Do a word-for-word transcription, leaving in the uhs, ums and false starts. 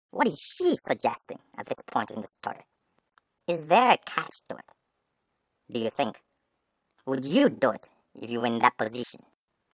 What is she suggesting at this point in the story? Is there a catch to it? Do you think? Would you do it if you were in that position?